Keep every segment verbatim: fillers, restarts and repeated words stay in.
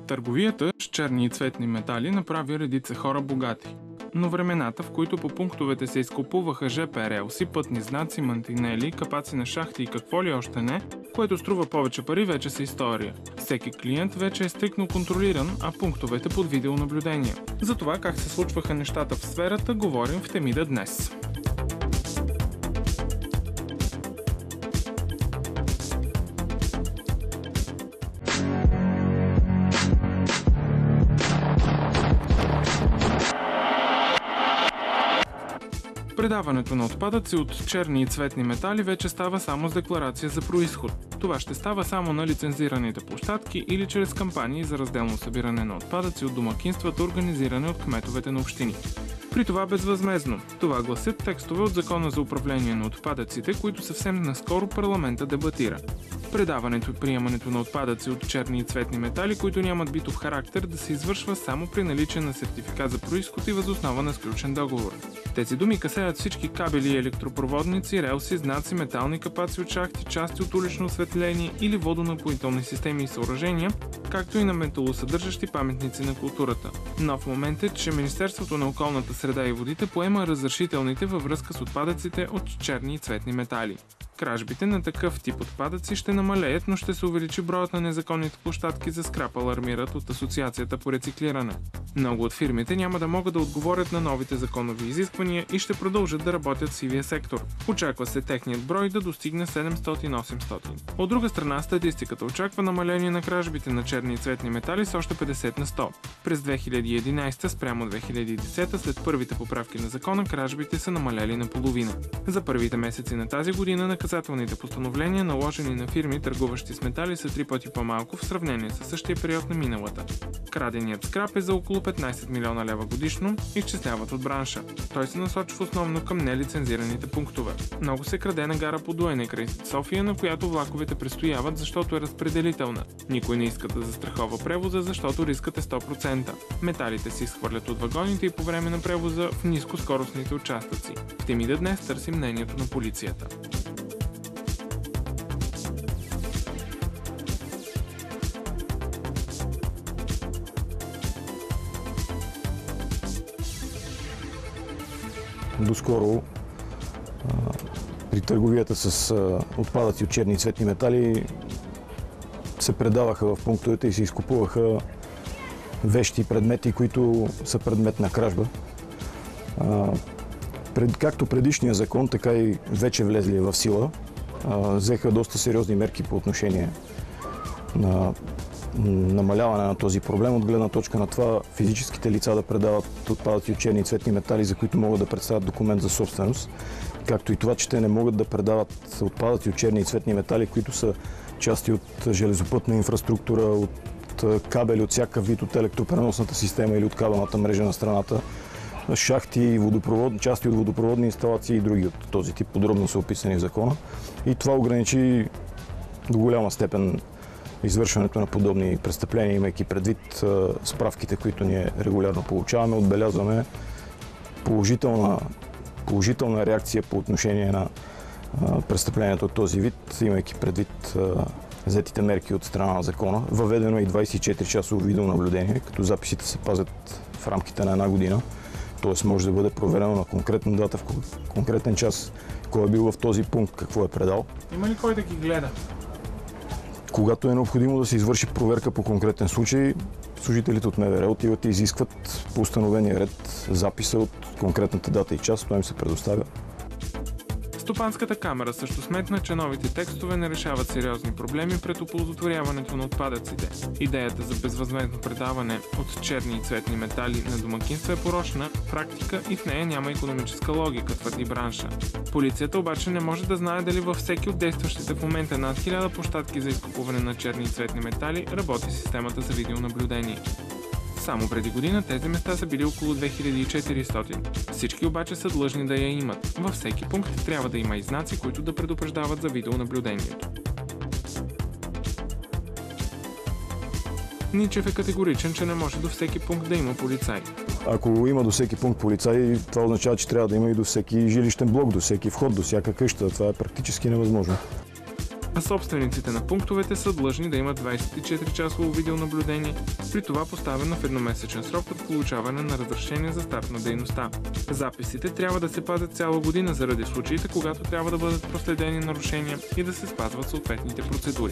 Търговията с черни и цветни метали направи редица хора богати. Но времената, в които по пунктовете се изкупуваха ЖП релси, пътни знаци, мантинели, капаци на шахти и какво ли още не, което струва повече пари, вече са история. Всеки клиент вече е стриктно контролиран, а пунктовете под видеонаблюдение. За това как се случваха нещата в сферата, говорим в Темида днес. Предаването на отпадъци от черни и цветни метали вече става само с декларация за происход. Това ще става само на лицензираните площадки или чрез кампании за разделно събиране на отпадъци от домакинствата, организирани от кметовете на общини. При това безвъзмездно. Това гласят текстове от Закона за управление на отпадъците, които съвсем наскоро парламента дебатира. Предаването и приемането на отпадъци от черни и цветни метали, които нямат битов характер, да се извършва само при наличие на сертификат за происход и въз основа на сключен договор. Тези думи касаят всички кабели и електропроводници, релси, знаци, метални капаци от шахти, части от улично осветление или водонапоителни системи и съоръжения, както и на металосъдържащи паметници на културата. Нов момент е, че Министерството на околната среда и водите поема разрешителните във връзка с отпадъците от черни и цветни метали. Кражбите на такъв тип отпадъци ще намалеят, но ще се увеличи броят на незаконните площадки за скрап, алармират от Асоциацията по рециклиране. Много от фирмите няма да могат да отговорят на новите законови изисквания и ще продължат да работят в сивия сектор. Очаква се техният брой да достигне седемстотин-осемстотин. От друга страна, статистиката очаква намаление на кражбите на черни и цветни метали с още петдесет на сто. През две хиляди и единадесета спрямо две хиляди и десета, след първите поправки на закона, кражбите са намалели наполовина. За първите месеци на тази година наказателните постановления, наложени на фирми, търгуващи с метали, са три пъти по-малко в сравнение с същия период на миналата. Краденият скрап е за около петнадесет милиона лева годишно, изчисляват от бранша. Той се насочва основно към нелицензираните пунктове. Много се краде на гара Подуене край София, на която влаковете престояват, защото е разпределителна. Никой не иска да застрахова превоза, защото рискът е сто процента. Металите се изхвърлят от вагоните и по време на превоза в нискоскоростните участъци. В Темида днес търсим мнението на полицията. Доскоро а, при търговията с а, отпадъци от черни и цветни метали се предаваха в пунктовете и се изкупуваха вещи и предмети, които са предмет на кражба. А, пред, както предишния закон, така и вече влезли в сила, а, взеха доста сериозни мерки по отношение на намаляване на този проблем, от гледна точка на това физическите лица да предават отпадъци от черни и цветни метали, за които могат да представят документ за собственост, както и това, че те не могат да предават отпадъци от черни и цветни метали, които са части от железопътна инфраструктура, от кабели от всякакъв вид, от електропреносната система или от кабелната мрежа на страната, шахти, водопровод, части от водопроводни инсталации и други от този тип, подробно са описани в закона. И това ограничи до голяма степен извършването на подобни престъпления, имайки предвид а, справките, които ние регулярно получаваме. Отбелязваме положителна, положителна реакция по отношение на а, престъплението от този вид, имайки предвид а, взетите мерки от страна на закона. Въведено е и двадесет и четири часово видеонаблюдение, като записите се пазят в рамките на една година. Т.е. може да бъде проверено на конкретна дата, в конкретен час, кой е бил в този пункт, какво е предал. Има ли кой да ги гледа? Когато е необходимо да се извърши проверка по конкретен случай, служителите от МВР отиват и изискват по установения ред записа от конкретната дата и час, това им се предоставя. Стопанската камара също сметна, че новите текстове не решават сериозни проблеми пред оползотворяването на отпадъците. Идеята за безвъзмездно предаване от черни и цветни метали на домакинства е порочна практика и в нея няма икономическа логика, твърди бранша. Полицията обаче не може да знае дали във всеки от действащите в момента над хиляда площадки за изкупуване на черни и цветни метали работи системата за видеонаблюдение. Само преди година тези места са били около две хиляди и четиристотин. Всички обаче са длъжни да я имат. Във всеки пункт трябва да има и знаци, които да предупреждават за видеонаблюдението. Ничев е категоричен, че не може до всеки пункт да има полицай. Ако има до всеки пункт полицай, това означава, че трябва да има и до всеки жилищен блок, до всеки вход, до всяка къща. Това е практически невъзможно. а собствениците на пунктовете са длъжни да имат двадесет и четири часово видеонаблюдение, при това поставено в едномесечен срок от получаване на разрешение за старт на дейността. Записите трябва да се пазят цяла година заради случаите, когато трябва да бъдат проследени нарушения и да се спазват съответните процедури.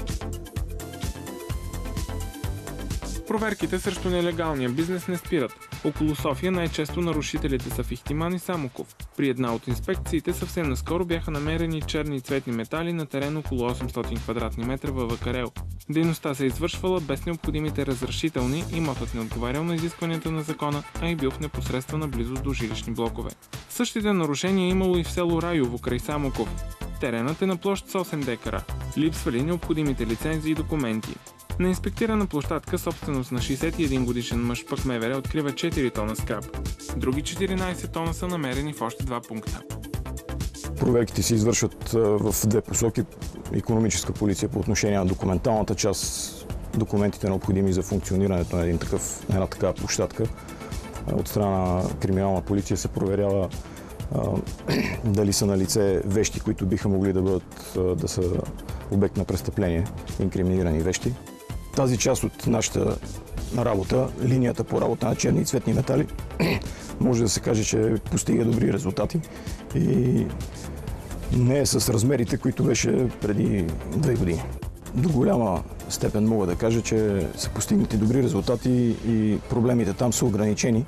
Проверките срещу нелегалния бизнес не спират. Около София най-често нарушителите са в Ихтиман и Самоков. При една от инспекциите съвсем наскоро бяха намерени черни и цветни метали на терен около осемстотин квадратни метра във Вакарел. Дейността се извършвала без необходимите разрешителни, имотът не отговарял на изискванията на закона, а и бил в непосредствена близост до жилищни блокове. Същите нарушения имало и в село Райово край Самоков. Теренът е на площ с осем декара. Липсвали необходимите лицензии и документи. На инспектирана площадка, собственост на шейсет и един годишен мъж, пък МВР открива четири тона скрап. Други четиринадесет тона са намерени в още два пункта. Проверките се извършват в две посоки. Икономическа полиция по отношение на документалната част, документите необходими за функционирането на един такъв, една такава площадка. От страна на криминална полиция се проверява а, дали са на лице вещи, които биха могли да бъдат да са обект на престъпление, инкриминирани вещи. Тази част от нашата работа, линията по работа на черни и цветни метали, може да се каже, че постига добри резултати и не е с размерите, които беше преди две години. До голяма степен мога да кажа, че са постигнати добри резултати и проблемите там са ограничени.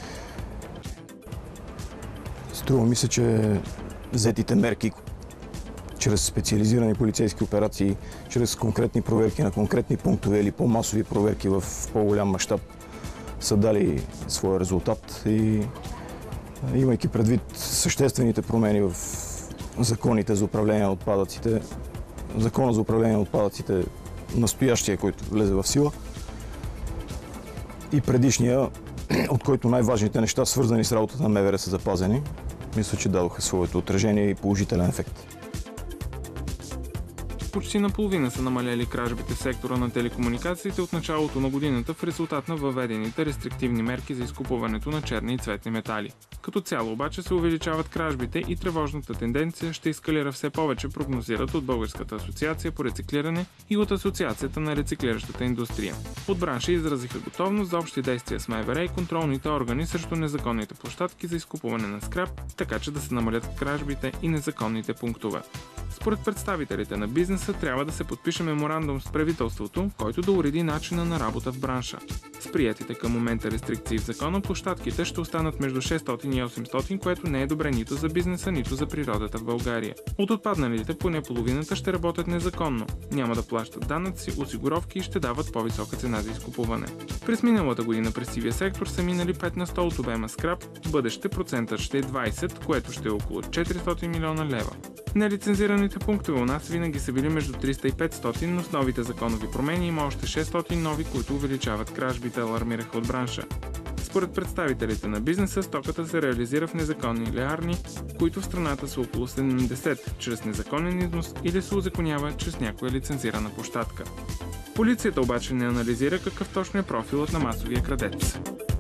Струва ми се, че взетите мерки чрез специализирани полицейски операции, чрез конкретни проверки на конкретни пунктове или по-масови проверки в по-голям мащаб са дали своя резултат и имайки предвид съществените промени в законите за управление на отпадъците, закона за управление на отпадъците, настоящия, който влезе в сила, и предишния, от който най-важните неща, свързани с работата на МВР, са запазени, мисля, че дадоха своето отражение и положителен ефект. Почти наполовина са намалели кражбите в сектора на телекомуникациите от началото на годината в резултат на въведените рестриктивни мерки за изкупуването на черни и цветни метали. Като цяло обаче се увеличават кражбите и тревожната тенденция ще ескалира все повече, прогнозират от Българската асоциация по рециклиране и от Асоциацията на рециклиращата индустрия. От бранша изразиха готовност за общи действия с МВР и контролните органи срещу незаконните площадки за изкупуване на скрап, така че да се намалят кражбите и незаконните пунктове. Според представителите на бизнеса трябва да се подпише меморандум с правителството, който да уреди начина на работа в бранша. С приетите към момента рестрикции в закона, площадките ще останат между шестстотин и осемстотин, което не е добре нито за бизнеса, нито за природата в България. От отпадналите поне половината ще работят незаконно, няма да плащат данъци, осигуровки и ще дават по-висока цена за изкупуване. През миналата година през сивия сектор са минали пет на сто от обема скрап, в бъдеще процентът ще е двадесет, което ще е около четиристотин милиона лева. Нелицензираните пунктове у нас винаги са били между триста и петстотин, но с новите законови промени има още шестстотин нови, които увеличават кражбите, алармираха от бранша. Според представителите на бизнеса, стоката се реализира в незаконни леарни, които в страната са около седемдесет, чрез незаконен износ или се узаконява чрез някоя лицензирана площадка. Полицията обаче не анализира какъв точно е профилът на масовия крадец.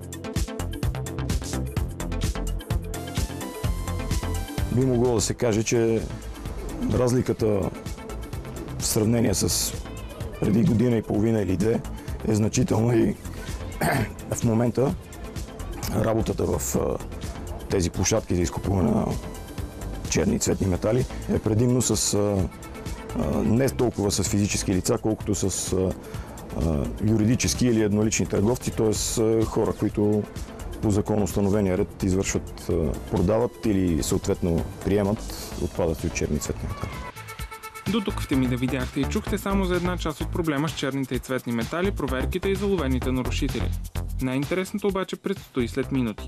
Би могло да се каже, че разликата в сравнение с преди година и половина или две е значителна и в момента работата в тези площадки за изкупуване на черни и цветни метали е предимно с не толкова с физически лица, колкото с юридически или еднолични търговци, т.е. хора, които по законоустановения ред извършват, продават или съответно приемат отпадъци от черни и цветни метали. До тук в теми да видяхте и чухте само за една част от проблема с черните и цветни метали, проверките и заловените нарушители. Най-интересното обаче предстои след минути.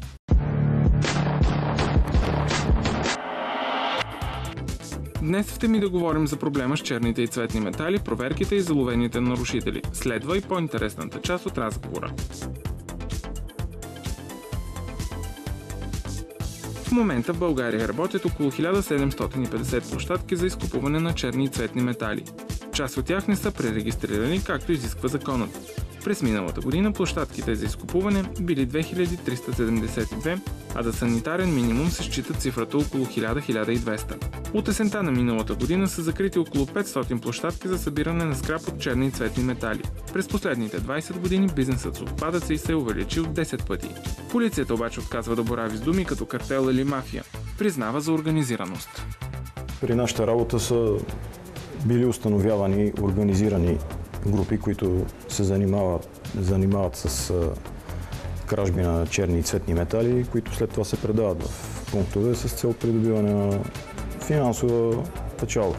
Днес в теми да говорим за проблема с черните и цветни метали, проверките и заловените нарушители. Следва и по-интересната част от разговора. В момента в България работят около хиляда седемстотин и петдесет площадки за изкупуване на черни и цветни метали. Част от тях не са пререгистрирани, както изисква законът. През миналата година площадките за изкупуване били две хиляди триста седемдесет и две, а за санитарен минимум се счита цифрата около хиляда до хиляда и двеста. От есента на миналата година са закрити около петстотин площадки за събиране на скрап от черни и цветни метали. През последните двайсет години бизнесът с отпадъци се е увеличил десет пъти. Полицията обаче отказва да борави с думи като картел или мафия. Признава за организираност. При нашата работа са били установявани организирани групи, които се занимават, занимават с кражби на черни и цветни метали, които след това се предават в пунктове с цел придобиване на финансова печалба.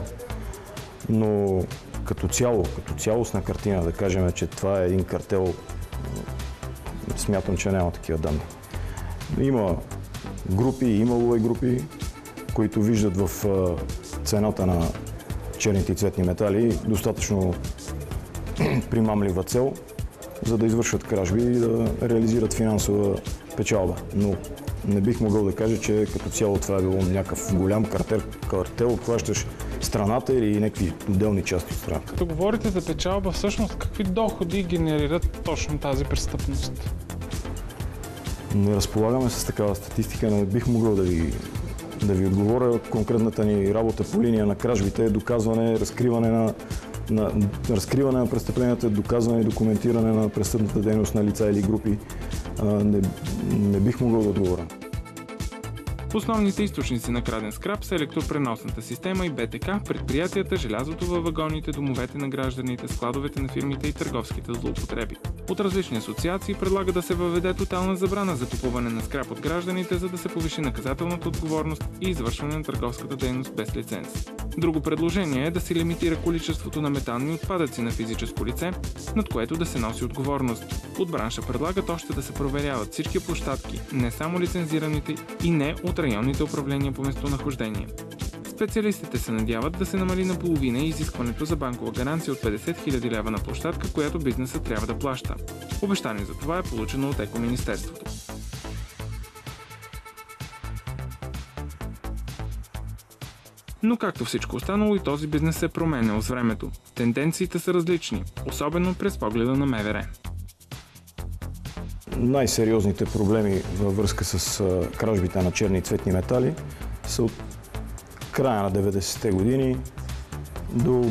Но като цяло, като цялостна картина, да кажем, че това е един картел, смятам, че няма такива данни. Има групи, имало е групи, които виждат в цената на черните и цветни метали достатъчно примамлива цел, за да извършват кражби и да реализират финансова печалба. Но не бих могъл да кажа, че като цяло това е било някакъв голям картел, картел обхващащ страната или някакви отделни части от страната. Като говорите за печалба, всъщност какви доходи генерират точно тази престъпност? Не разполагаме с такава статистика, не бих могъл да ви, да ви отговоря. Конкретната ни работа по линия на кражбите е доказване, разкриване на на разкриване на престъпленията, доказване и документиране на престъпната дейност на лица или групи. Не, не бих могъл да отговоря. Основните източници на краден скрап са електропреносната система и Б Т К, предприятията, желязото във вагоните, домовете на гражданите, складовете на фирмите и търговските злоупотреби. От различни асоциации предлага да се въведе тотална забрана за купуване на скрап от гражданите, за да се повиши наказателната отговорност и извършване на търговската дейност без лиценз. Друго предложение е да се лимитира количеството на метални отпадъци на физическо лице, над което да се носи отговорност. От бранша предлагат още да се проверяват всички площадки, не само лицензираните и не от районните управления по местонахождение. Специалистите се надяват да се намали наполовина изискването за банкова гаранция от петдесет хиляди лева на площадка, която бизнесът трябва да плаща. Обещание за това е получено от Екоминистерството. Но както всичко останало, и този бизнес се е променял с времето. Тенденциите са различни, особено през погледа на М В Р. Най-сериозните проблеми във връзка с кражбите на черни и цветни метали са от края на деветдесетте години до,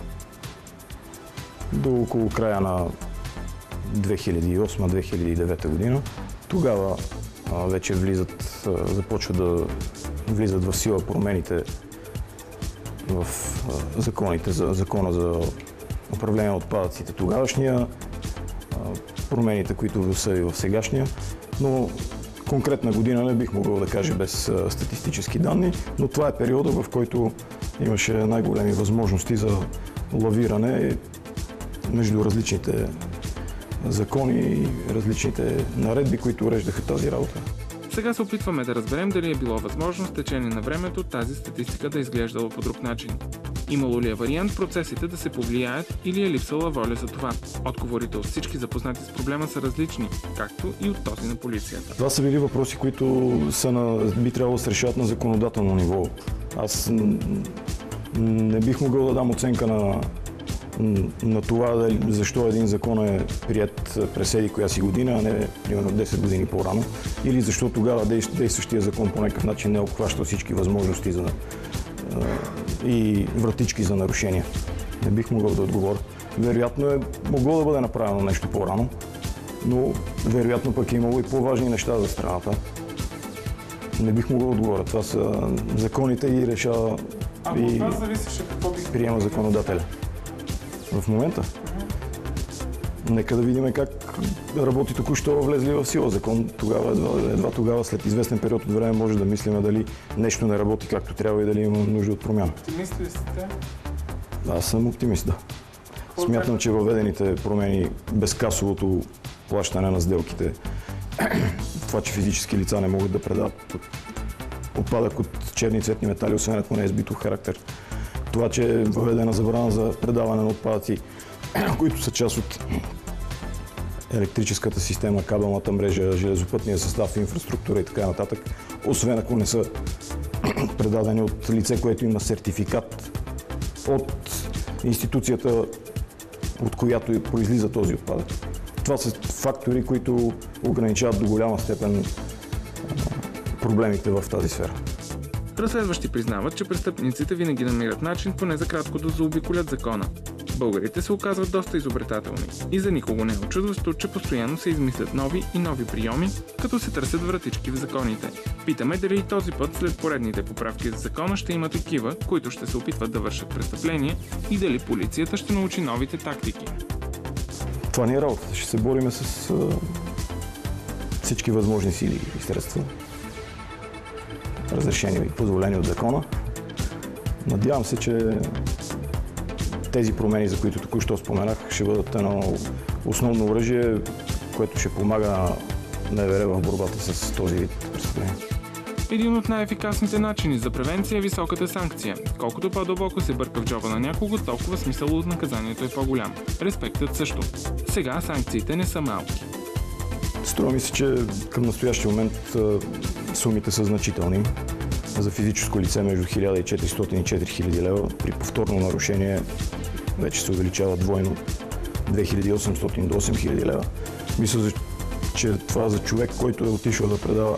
до около края на две хиляди и осма - две хиляди и девета година. Тогава а, вече влизат, а, започват да влизат в сила промените в а, законите, за, закона за управление на отпадъците тогавашния, а, промените, които са и в сегашния, но конкретна година не бих могъл да кажа без а, статистически данни, но това е периода, в който имаше най-големи възможности за лавиране между различните закони и различните наредби, които уреждаха тази работа. Сега се опитваме да разберем дали е било възможно с течение на времето тази статистика да е изглеждала по друг начин. Имало ли е вариант процесите да се повлияят или е липсала воля за това? Отговорите от всички запознати с проблема са различни, както и от този на полицията. Това са били въпроси, които са на, би трябвало да се решават на законодателно ниво. Аз не бих могъл да дам оценка на, на това защо един закон е прият през еди коя си година, а не примерно десет години по-рано, или защо тогава действащия закон по някакъв начин не обхваща всички възможности за, и вратички за нарушения. Не бих могъл да отговоря. Вероятно е могло да бъде направено нещо по-рано, но вероятно пък е имало и по-важни неща за страната. Не бих могъл да отговоря. Това са законите и решава и приема законодателя. В момента? Uh-huh. Нека да видим как работи току-що влезли в сила закон. Тогава, едва, едва тогава, след известен период от време, може да мислим дали нещо не работи както трябва и дали има нужда от промяна. Оптимист ли сте? Аз съм оптимист, да. Смятам, че въведените промени, безкасовото плащане на сделките, това, че физически лица не могат да предават отпадък от черни и цветни метали, освен ако не е с битов характер. Това, че е въведена забрана за предаване на отпадъци, които са част от електрическата система, кабелната мрежа, железопътния състав, инфраструктура и така нататък, освен ако не са предадени от лице, което има сертификат от институцията, от която произлиза този отпадък. Това са фактори, които ограничават до голяма степен проблемите в тази сфера. Разследващи признават, че престъпниците винаги намират начин поне за кратко да заобиколят закона. Българите се оказват доста изобретателни и за никого не е очудващо, че постоянно се измислят нови и нови приеми, като се търсят вратички в законите. Питаме дали и този път след поредните поправки за закона ще има такива, които ще се опитват да вършат престъпление, и дали полицията ще научи новите тактики. Това ни е работата. Ще се бориме с а, всички възможни сили и средства, разрешени и позволени от закона. Надявам се, че тези промени, за които току-що споменах, ще бъдат едно основно оръжие, което ще помага на МВР в борбата с този вид престъпления. Един от най-ефикасните начини за превенция е високата санкция. Колкото по-дълбоко се бърка в джоба на някого, толкова смисъл от наказанието е по-голям. Респектът също. Сега санкциите не са малки. Струва ми се, че към настоящия момент сумите са значителни. За физическо лице между хиляда и четиристотин и четири хиляди лева, при повторно нарушение вече се увеличава двойно две хиляди и осемстотин до осем хиляди лева. Мисля, че това за човек, който е отишъл да предава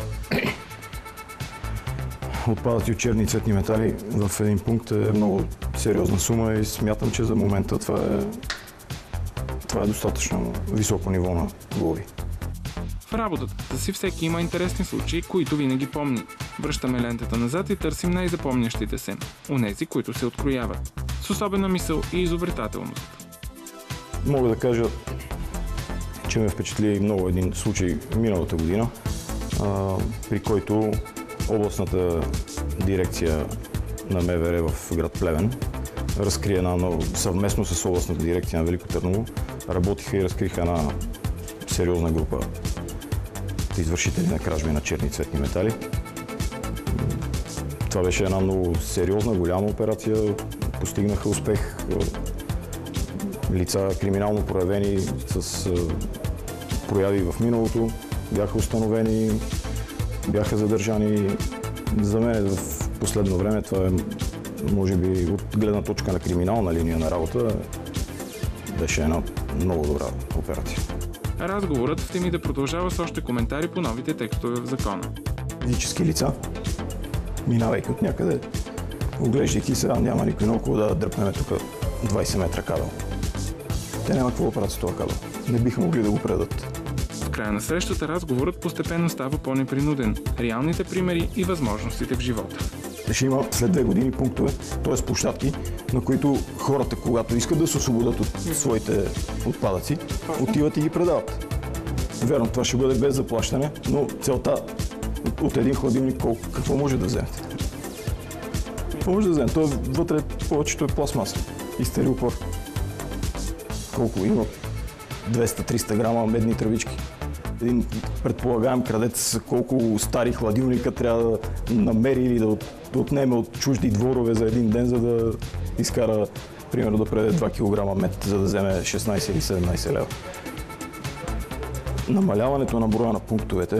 отпадъци от черни и цветни метали в един пункт, е много сериозна сума и смятам, че за момента това е, това е достатъчно високо ниво на глоби. В работата си всеки има интересни случаи, които винаги помни. Връщаме лентата назад и търсим най-запомнящите се, онези, които се открояват, с особена мисъл и изобретателност. Мога да кажа, че ме впечатли много един случай миналата година, а, при който областната дирекция на МВР в град Плевен разкри една много, съвместно с областната дирекция на Велико Търново, работиха и разкриха една сериозна група извършители на кражби на черни и цветни метали. Това беше една много сериозна, голяма операция. Постигнаха успех. Лица криминално проявени с прояви в миналото бяха установени, бяха задържани. За мен в последно време това е, може би, от гледна точка на криминална линия на работа, беше една много добра операция. Разговорът в теми да продължава с още коментари по новите текстове в закона. Физически лица, минавайки от някъде, оглеждайки се, няма никой наоколо да дръпнем тук двайсет метра кабел. Те няма какво да правят с това кабел. Не биха могли да го предадат. В края на срещата разговорът постепенно става по-непринуден. Реалните примери и възможностите в живота. Ще има след две години пунктове, т.е. площадки, на които хората, когато искат да се освободят от своите отпадъци, отиват и ги предават. Верно, това ще бъде без заплащане, но целта от един хладилник колко, какво може да вземете? Какво може да вземете? Той вътре повечето е пластмаса и стереопор. Колко има? двеста-триста грама медни тръбички. Един предполагаем крадец колко стари хладилника трябва да намери или да отнеме от чужди дворове за един ден, за да изкара, примерно, да преде два килограма мед, за да вземе шестнайсет или седемнайсет лева. Намаляването на броя на пунктовете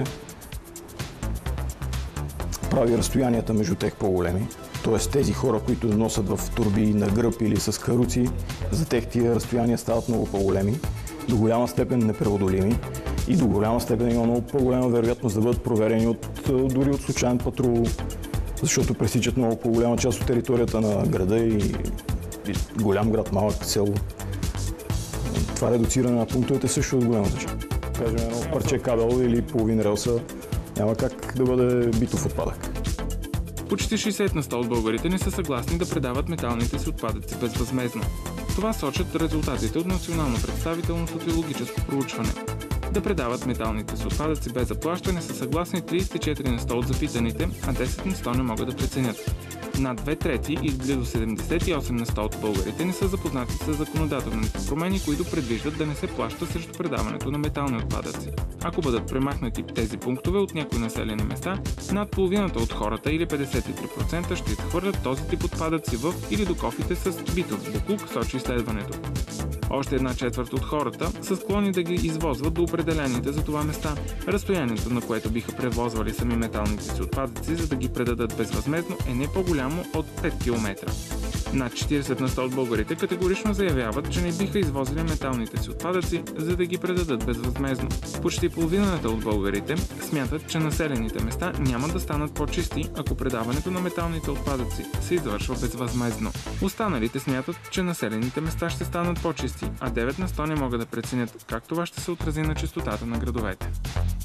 прави разстоянията между тях по-големи. Т.е. тези хора, които носят в турби на гръб или с каруци, за тях тия разстояния стават много по-големи, до голяма степен непреодолими и до голяма степен има много по-голяма вероятност да бъдат проверени от, дори от случайен патрул, защото пресичат много по-голяма част от територията на града и, и голям град, малък село. Това редуциране на пунктовете също е от голяма значение. Кажем, едно парче кабел или половин релса няма как да бъде битов отпадък. Почти шейсет на сто от българите не са съгласни да предават металните си отпадъци безвъзмездно. Това сочат резултатите от национално представително социологическо проучване. Да предават металните си отпадъци без заплащане са съгласни трийсет и четири на сто от запитаните, а десет на сто не могат да преценят. Над две трети и близо седемдесет и осем на сто от българите не са запознати с законодателните промени, които предвиждат да не се плаща срещу предаването на метални отпадъци. Ако бъдат премахнати тези пунктове от някои населени места, над половината от хората или петдесет и три процента ще изхвърлят този тип отпадъци в или до кофите с битов боклук, сочи изследването. Още една четвърт от хората са склонни да ги извозват до определените за това места. Разстоянието, на което биха превозвали сами металните си отпадъци, за да ги предадат безвъзмездно, е не по-голямо от пет километра. Над четиридесет на сто от българите категорично заявяват, че не биха извозили металните си отпадъци, за да ги предадат безвъзмездно. Почти половината от българите смятат, че населените места няма да станат по-чисти, ако предаването на металните отпадъци се извършва безвъзмездно. Останалите смятат, че населените места ще станат по-чисти, а девет на сто не могат да преценят как това ще се отрази на чистотата на градовете.